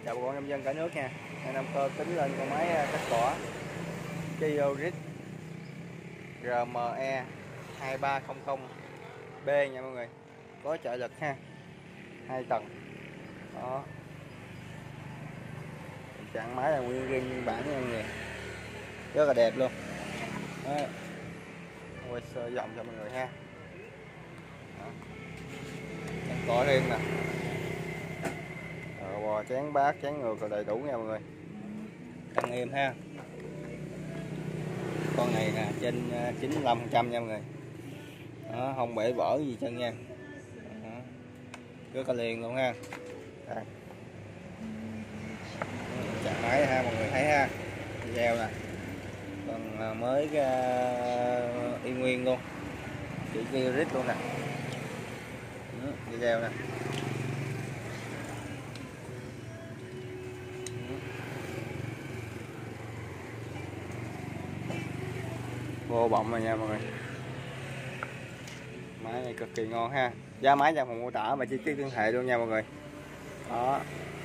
Chào bà con nông dân cả nước nha. Hôm nay cơ tính lên con máy cắt cỏ Kiorit RME 2300B nha mọi người. Có trợ lực ha, 2 tầng. Đó. Trạng máy là nguyên bản nha mọi người. Rất là đẹp luôn. Đó. Quay sơ vòng cho mọi người ha. Đó. Cắt cỏ riêng nè. Bò chén bát chén ngược rồi đầy đủ nha mọi người. Cân êm ha. Con này nè trên 95% nha mọi người. Đó, không bể vỡ gì chân nha. Đó. Rất là liền luôn ha. Đây. Chặt máy ha mọi người thấy ha. Video nè. Còn mới y nguyên luôn. Chỉ Kiorit luôn nè. Video nè. Vô bọng rồi nha mọi người. Máy này cực kỳ ngon ha. Giá máy trong phần mô tả và chi tiết liên hệ luôn nha mọi người. Đó.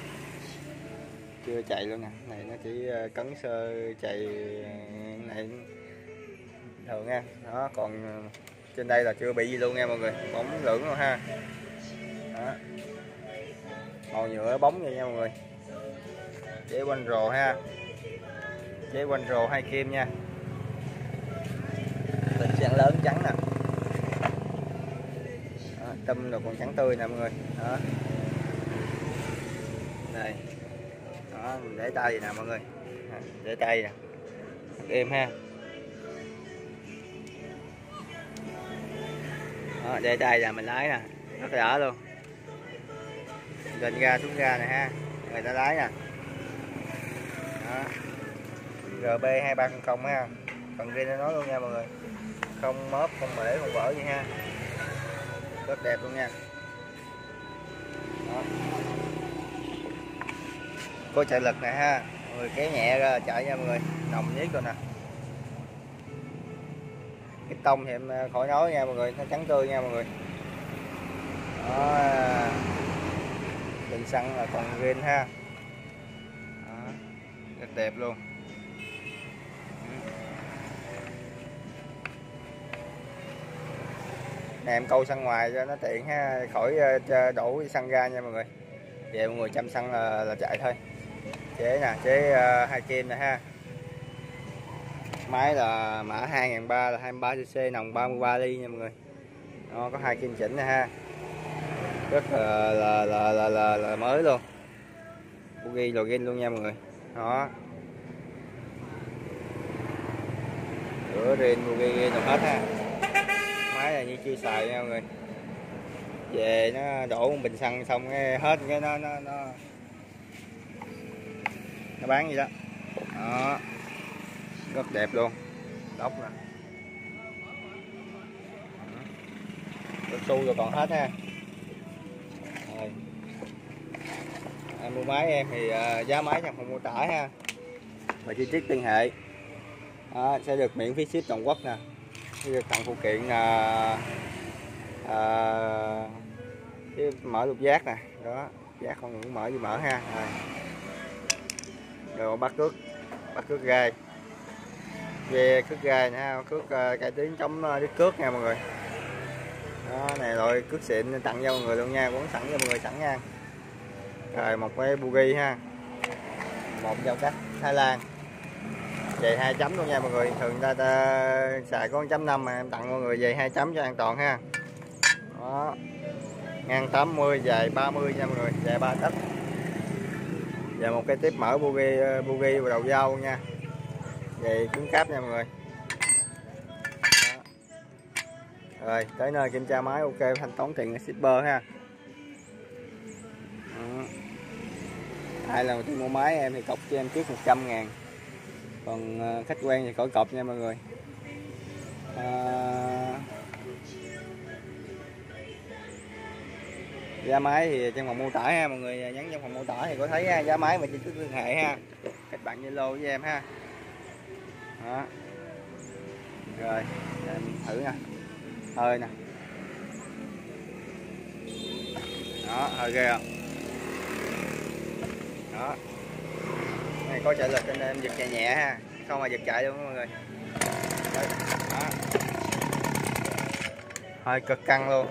Chưa chạy luôn nè. Này nó chỉ cấn sơ chạy này thường nha. Đó, còn trên đây là chưa bị gì luôn nha mọi người. Bóng lưỡng luôn ha. Đó. Màu nhựa bóng vậy nha mọi người. Chế quanh rồ ha. Chế quanh rồ 2 kim nha. Tình trạng lớn trắng nè. Đó, tâm rồi còn trắng tươi nè mọi người. Đó. Đây. Đó, mình để tay nè mọi người. Để tay nè. Êm ha. Đó, để tay là mình lái nè. Rất đỡ luôn. Lên ga xuống ga nè ha. Người ta lái nè. Đó. RB2300 ha. Phần riêng nó nói luôn nha mọi người. Không móp, không bể, không vỡ gì ha. Rất đẹp luôn nha. Đó. Có trợ lực nè ha. Mọi người kéo nhẹ ra chạy nha mọi người. Nồng nhất rồi nè. Cái tông thì em khỏi nói nha mọi người. Nó trắng tươi nha mọi người. Đó. Bình xăng là còn green ha. Đó. Rất đẹp luôn. Nè em câu xăng ngoài cho nó tiện ha, khỏi đổ xăng ra nha mọi người. Về mọi người chăm xăng là chạy thôi. Chế nè, chế 2 kim nè ha. Máy là mã 2003 là 23cc, nòng 33 ly nha mọi người. Đó, có 2 kim chỉnh nè ha. Rất là mới luôn. Bugi login luôn nha mọi người. Đó. Rửa riêng bugi đồng hết ha. Máy này như chưa xài nha mọi người. Về nó đổ một bình xăng xong cái hết cái nó bán gì đó. Đó. Rất đẹp luôn. Đốc nè. Cao su rồi còn hết ha. Rồi. Em mua máy em thì giá máy trong phần mô tả ha. Và chi tiết liên hệ. Đó, sẽ được miễn phí ship toàn quốc nè. Được tặng phụ kiện cái mở lục giác nè. Đó, giác không muốn mở gì mở ha. Rồi bắt cước gai, về cước gai nè, cước cải tiến chống đứt cước nha mọi người. Đó, này loại cước xịn tặng cho mọi người luôn nha, quấn sẵn cho mọi người sẵn nha. Rồi một cái bugi ha, một dao cắt Thái Lan về 2 chấm luôn nha mọi người. Thường ta xài có 1.5 mà em tặng mọi người về 2 chấm cho an toàn ha. Đó. Ngang 80 dài 30 nha mọi người, dài 3 tấc. Và một cái tiếp mở bugi vào đầu dao nha. Về cứng cáp nha mọi người. Đó. Rồi tới nơi kiểm tra máy ok, thanh toán tiền shipper ha. Đó. Ai lần đầu tiên mua máy em thì cọc cho em trước 100.000. Còn khách quen thì khỏi cọc nha mọi người. Giá máy thì trong phần mô tả ha, mọi người nhắn trong phần mô tả thì có thấy ha, giá máy và chi tiết liên hệ ha. Các bạn Zalo với em ha. Đó. Rồi em thử nè, hơi nè. Đó, hơi ghê không? Đó, này có trợ lực cho nên em giật nhẹ nhẹ ha, không mà giật chạy luôn mọi người. Đấy. Đó. Hơi cực căng luôn.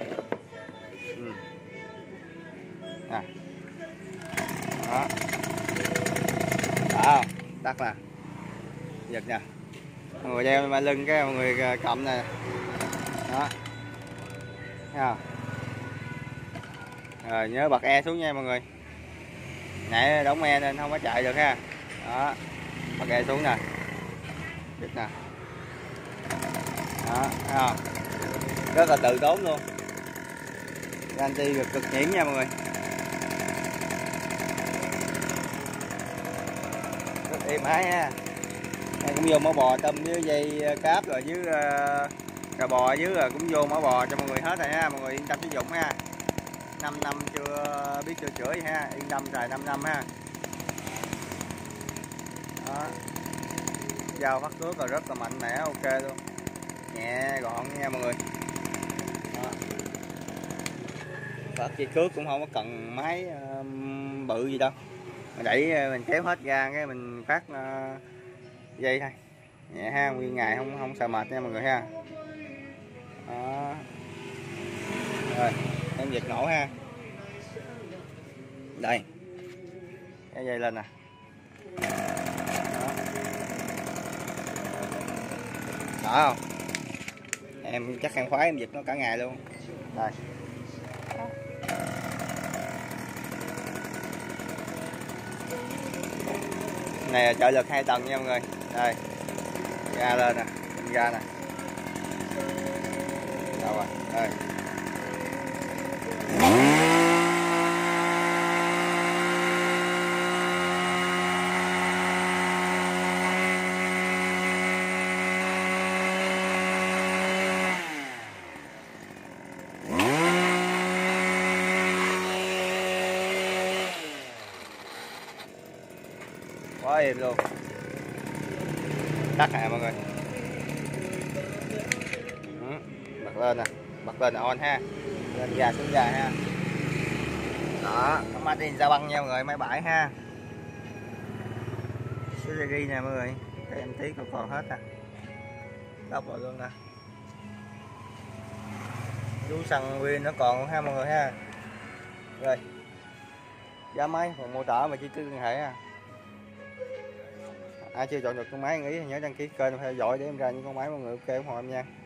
À. Đó. Đó, tắt nè, giật nè, mọi người đeo mà lưng cái mọi người cầm nè. Đó, thấy không? Rồi nhớ bật e xuống nha mọi người, nãy đóng e nên không có chạy được ha. Đó, bật e xuống nè, giật nè. Đó, thấy không? Rất là từ tốn luôn, anti cực nhuyễn nha mọi người, rất êm ái ha. Đây cũng vô mỏ bò tôm với dây cáp rồi với cà bò dưới rồi cũng vô mỏ bò cho mọi người hết rồi ha, mọi người yên tâm sử dụng ha. 5 năm chưa biết chưa chữa gì ha, yên tâm xài 5 năm ha. Đó, dao bắt cước rồi rất là mạnh mẽ, ok luôn, nhẹ gọn nha mọi người. Đó. Và kia cước cũng không có cần máy bự gì đâu, mình đẩy mình kéo hết ra cái mình phát dây thôi, nhẹ ha, nguyên ngày không sợ mệt nha mọi người ha. Đó. Rồi em giật nổ ha, đây cái dây lên nè. Đó không, em chắc em khoái em giật nó cả ngày luôn. Đây. Này là trợ lực 2 tầng nha mọi người. Đây, ra lên nè, ra nè. Đâu rồi, đây. Quá êm luôn, tắt nè mọi người. Bật lên nè, bật lên là on ha, lên ga xuống ga ha. Đó, có Martin ra băng nha mọi người, máy bãi ha, Suzuki nè mọi người, cái em tí còn hết nè, đắp vào luôn nè, chú xăng nguyên nó còn ha mọi người ha. Rồi giá máy phần mô tả và chi tiết liên hệ ha. Ai chưa chọn được con máy nghĩ nhớ đăng ký kênh theo dõi để em ra những con máy mọi người ok ủng hộ em nha.